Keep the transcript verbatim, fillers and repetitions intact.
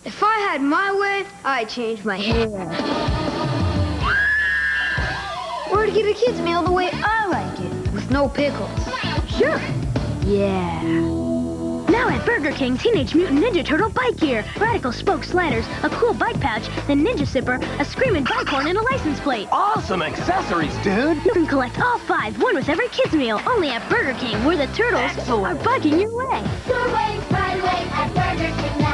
If I had my way, I'd change my hair. Or to get a kid's meal the way I like it, with no pickles. Sure. Yeah. Now at Burger King, Teenage Mutant Ninja Turtle bike gear, radical spoke sliders, a cool bike pouch, the Ninja Sipper, a screaming bike horn, and a license plate. Awesome accessories, dude. You can collect all five, one with every kid's meal, only at Burger King, where the turtles Excellent. are biking your way. Your way, my way at Burger King.